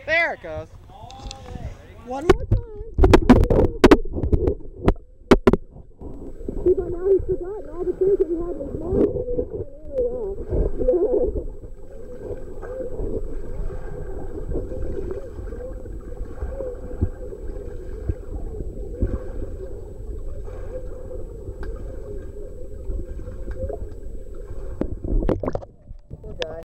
There it goes. One more time. See, by now he's forgotten all the things that he had in his mind. He's doing really well. Yes.